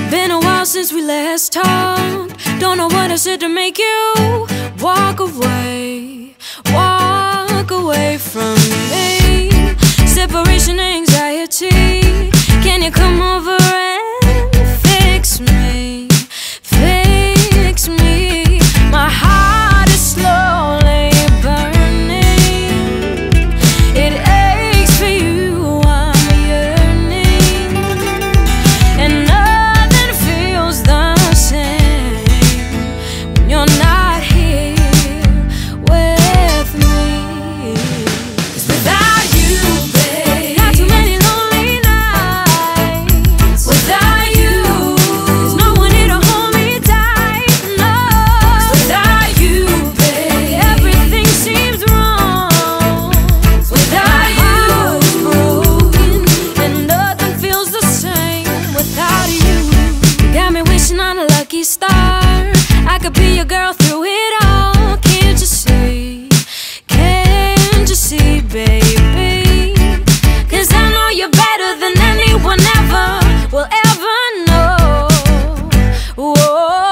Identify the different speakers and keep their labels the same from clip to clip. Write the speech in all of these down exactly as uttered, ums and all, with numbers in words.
Speaker 1: Been a while since we last talked. Don't know what I said to make you walk away, walk away from me. Separation anxiety. Can you come over and fix me, fix me? My heart is slowly burning. It aches for you, I'm yearning, and nothing feels the same when you're not here with me. 'Cause without you, babe, got too many lonely nights. Without you, there's no one here to hold me tight. No, 'cause without you, babe, everything seems wrong. Without you, it's broken, and nothing feels the same without you. You got me wishing on a lucky star. I could be your girl through it all. Can't you see? Can't you see, baby? 'Cause I know you're better than anyone ever will ever know. Whoa.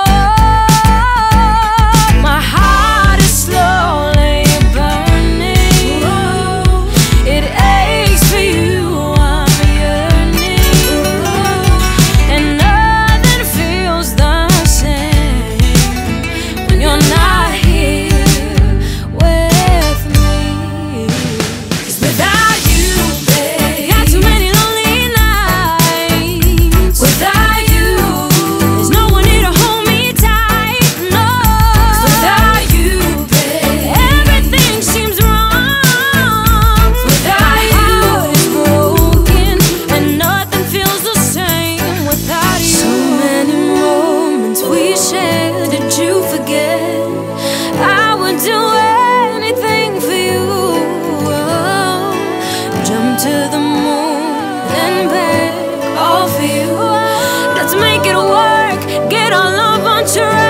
Speaker 1: My heart is slowly burning. It aches for you, I'm yearning, and nothing feels the same when you're not here with me. 'Cause without you, babe, got too many lonely nights. Without you, there's no one here to hold me tight. No, 'cause without you, babe, everything seems wrong. Without you, it's broken, and nothing feels the same without you. So many moments we shared, did you forget? I would do anything for you. Oh, jump to the moon and back, all for you. Let's make it work, get our love on track.